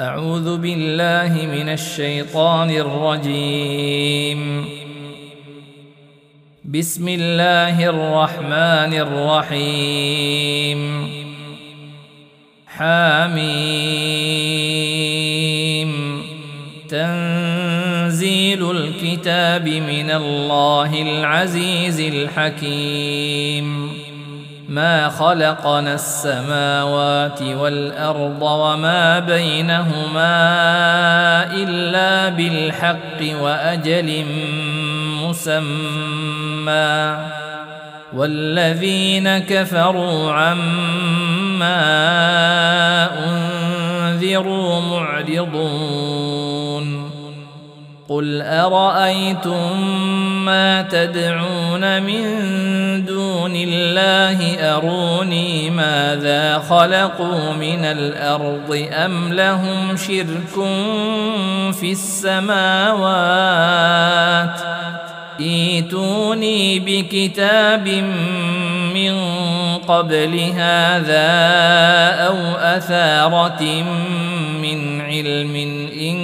أعوذ بالله من الشيطان الرجيم. بسم الله الرحمن الرحيم. حميم. تنزيل الكتاب من الله العزيز الحكيم. ما خلقنا السماوات والأرض وما بينهما إلا بالحق وأجل مسمى، والذين كفروا عما أنذروا معرضون. قل أرأيتم ما تدعون من دون الله أروني ماذا خلقوا من الأرض أم لهم شرك في السماوات ائتوني بكتاب من قبل هذا أو أثارة من علم إن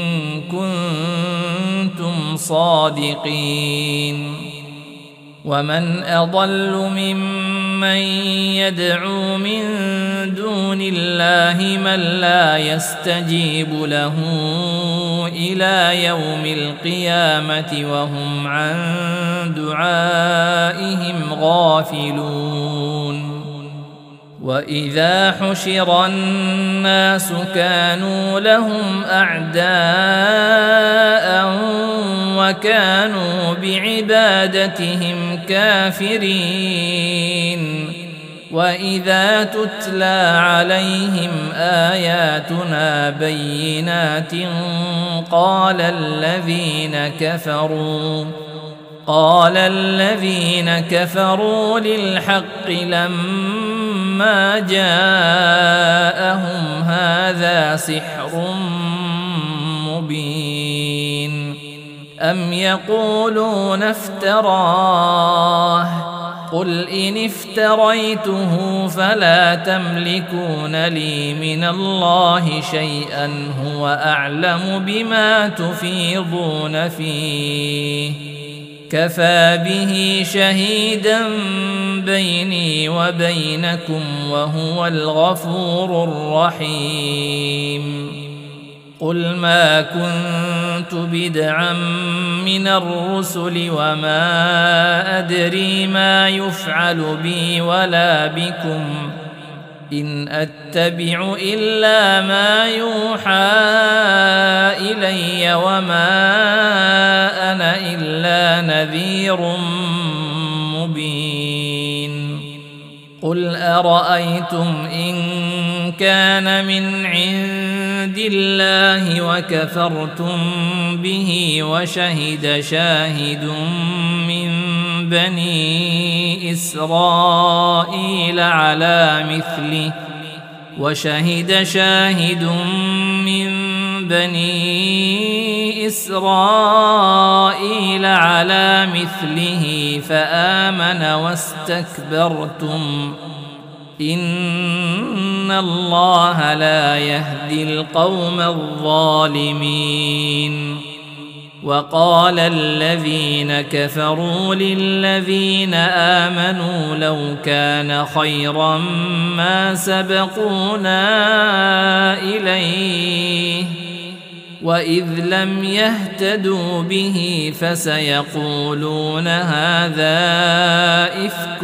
كنتم صادقين. ومن أضل ممن يدعو من دون الله من لا يستجيب له إلى يوم القيامة وهم عن دعائهم غافلون. وإذا حشر الناس كانوا لهم أعداء وكانوا بعبادتهم كافرين. وإذا تتلى عليهم آياتنا بينات قال الذين كفروا للحق لما جاءهم هذا سحر مبين. أم يقولون افتراه قل إن افتريته فلا تملكون لي من الله شيئا هو أعلم بما تفيضون فيه كفى به شهيدا بيني وبينكم وهو الغفور الرحيم. قل ما كنت بدعا من الرسل وما أدري ما يفعل بي ولا بكم إن أتبع إلا ما يوحى إلي وما أنا إلا نذير مبين. قل أرأيتم إن كان من عند الله وكفرتم به وشهد شاهد من بني إسرائيل على مثله فآمن واستكبرتم إن الله لا يهدي القوم الظالمين. وقال الذين كفروا للذين آمنوا لو كان خيرا ما سبقونا إليه وإذ لم يهتدوا به فسيقولون هذا إفك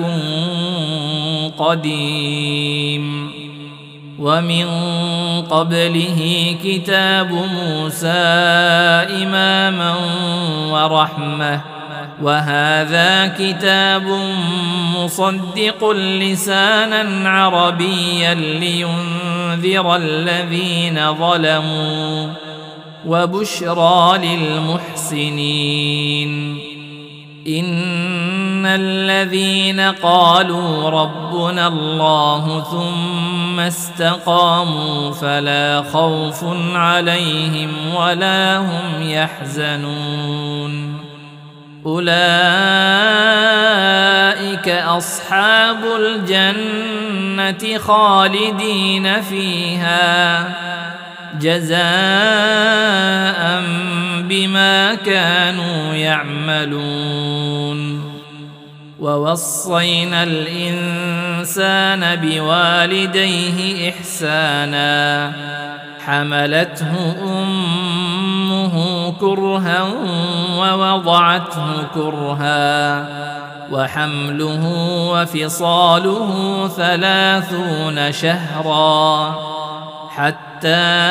قديم. ومن قبله كتاب موسى إماما ورحمة وهذا كتاب مصدق لسانا عربيا لينذر الذين ظلموا وبشرى للمحسنين. إن الذين قالوا ربنا الله ثم استقاموا فلا خوف عليهم ولا هم يحزنون. أولئك أصحاب الجنة خالدين فيها جزاء بما كانوا يعملون. ووصينا الإنسان بوالديه إحسانا حملته أمه كرها ووضعته كرها وحمله وفصاله 30 شهرا حتى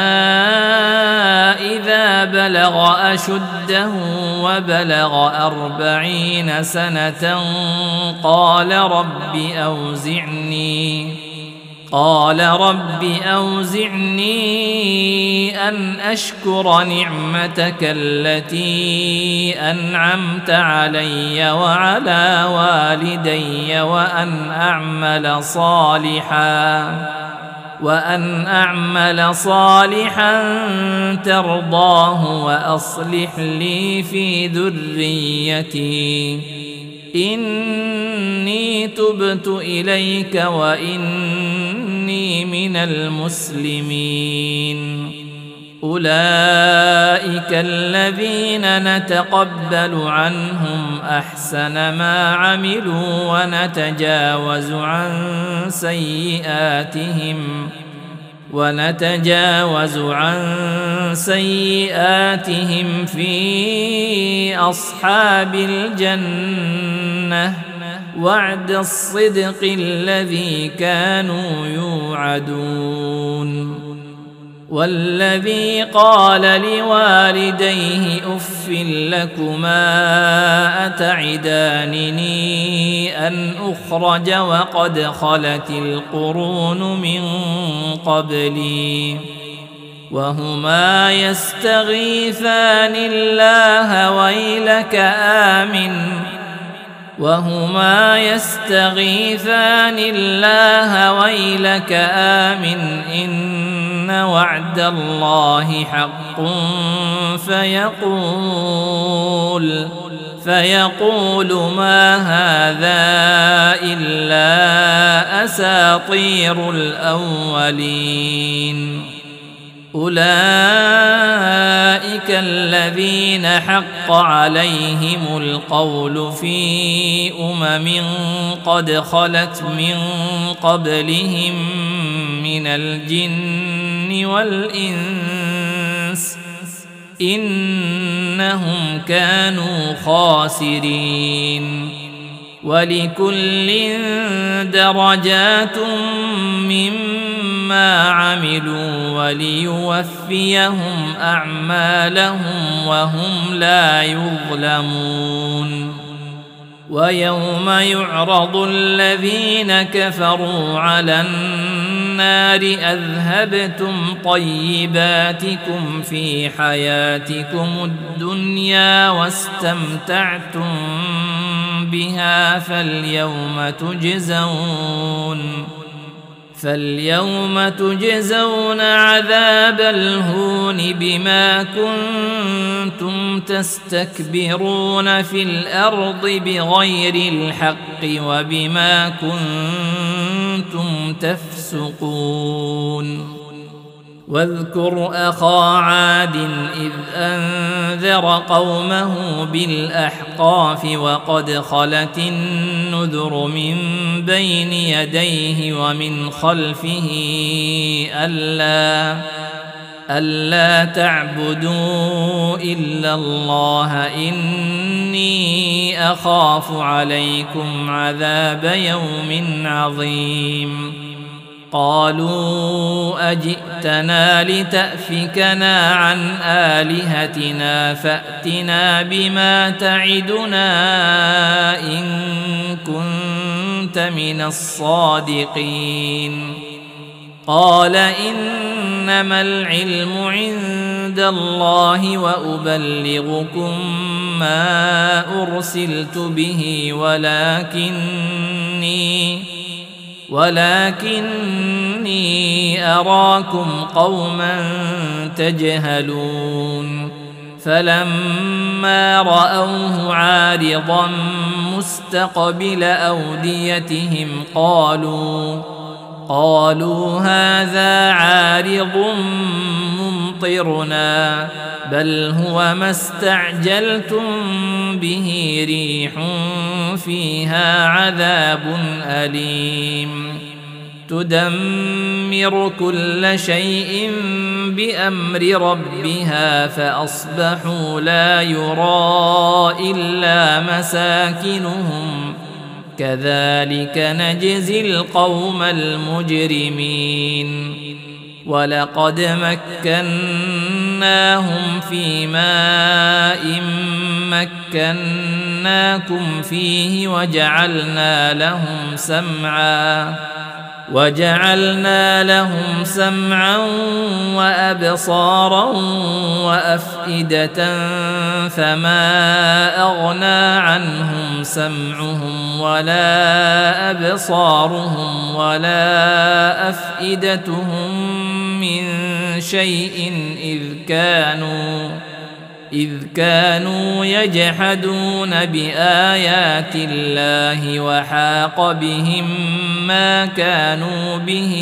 إذا بلغ أشده وبلغ 40 سنة قال رب أوزعني أن أشكر نعمتك التي أنعمت علي وعلى والدي وأن أعمل صالحا ترضاه وأصلح لي في ذريتي إني تبت إليك وإني من المسلمين. أولئك الذين نتقبل عنهم أحسن ما عملوا ونتجاوز عن سيئاتهم في أصحاب الجنة وعد الصدق الذي كانوا يوعدون. والذي قال لوالديه أف لكما أتعدانني أن أخرج وقد خلت القرون من قبلي وهما يستغيثان الله ويلك آمن إن وعد الله حق فيقول ما هذا إلا أساطير الأولين. أولئك الذين حق عليهم القول في قد خلت من قبلهم من الجن والإنس إنهم كانوا خاسرين. ولكل درجات مما عملوا وليوفيهم أعمالهم وهم لا يظلمون. ويوم يعرض الذين كفروا على النار أذهبتم طيباتكم في حياتكم الدنيا واستمتعتم بها فاليوم تجزون عذاب الهون بما كنتم تستكبرون في الأرض بغير الحق وبما كنتم تفسقون. واذكر أخا عاد إذ أنذر قومه بالأحقاف وقد خلت النذر من بين يديه ومن خلفه ألا تعبدوا إلا الله إني أخاف عليكم عذاب يوم عظيم. قالوا أجئتنا لتأفكنا عن آلهتنا فأتنا بما تعدنا إن كنت من الصادقين. قال إنما العلم عند الله وأبلغكم ما أرسلت به ولكني أراكم قوما تجهلون. فلما رأوه عارضا مستقبل أوديتهم قالوا هذا عارض يمطرنا بل هو ما استعجلتم به ريح فيها عذاب أليم تدمر كل شيء بأمر ربها فأصبحوا لا يرى إلا مساكنهم كذلك نجزي القوم المجرمين ولقد مكناهم في ماء مكناكم فيه وجعلنا لهم سمعا وأبصارا وأفئدة فما أغنى عنهم سمعهم ولا أبصارهم ولا أفئدتهم من شيء إذ كانوا يجحدون بآيات الله وحاق بهم ما كانوا به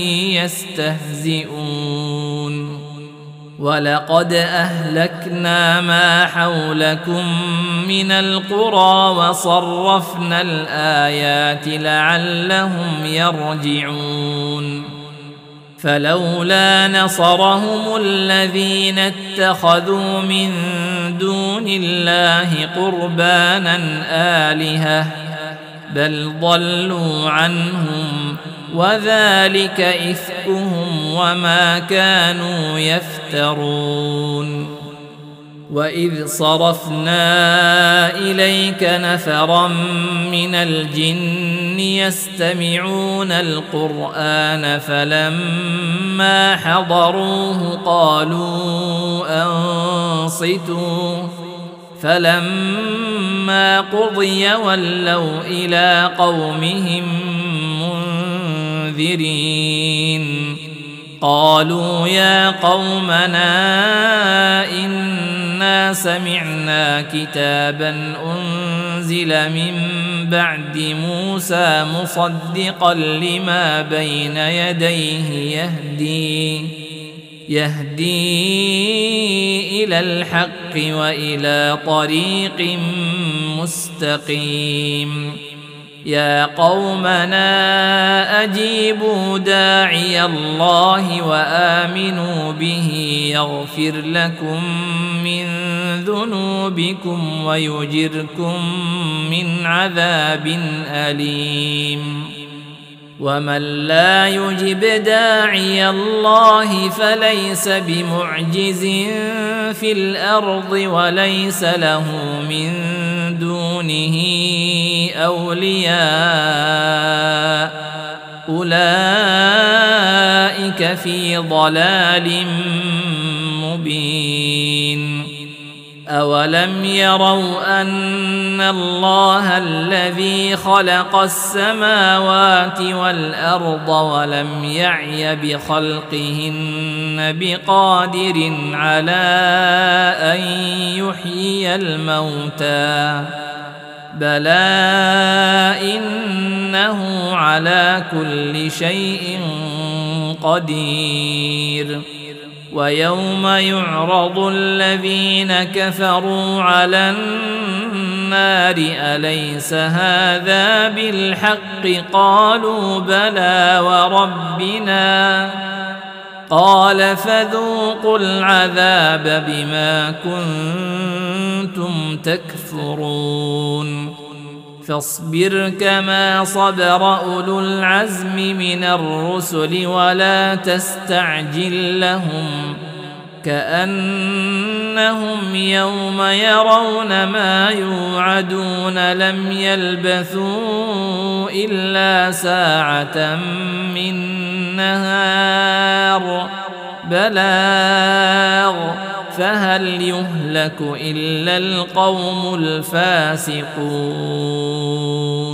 يستهزئون ولقد أهلكنا ما حولكم من القرى وصرفنا الآيات لعلهم يرجعون فلولا نصرهم الذين اتخذوا من دون الله قربانا آلهة بل ضلوا عنهم وذلك إفكهم وما كانوا يفترون وإذ صرفنا إليك نفرا من الجن يستمعون القرآن فلما حضروه قالوا أنصتوا فلما قضي ولوا إلى قومهم منذرين قالوا يا قومنا إنا سمعنا كتابا أنزل من بعد موسى مصدقا لما بين يديه يهدي إلى الحق وإلى طريق مستقيم يا قومنا أجيبوا داعي الله وآمنوا به يغفر لكم من ذنوبكم ويجركم من عذاب أليم ومن لا يجب داعي الله فليس بمعجز في الأرض وليس له من دونه أولياء أولئك في ضلال مبين أولم يروا أن الله الذي خلق السماوات والأرض ولم يعي بخلقهن بقادر على أن يحيي الموتى بلى إنه على كل شيء قدير ويوم يعرض الذين كفروا على النار أليس هذا بالحق قالوا بلى وربنا قال فذوقوا العذاب بما كنتم تكفرون فاصبر كما صبر أولو العزم من الرسل ولا تستعجل لهم كأنهم يوم يرون ما يوعدون لم يلبثوا إلا ساعة من نهار بلاغ فهل يهلك إلا القوم الفاسقون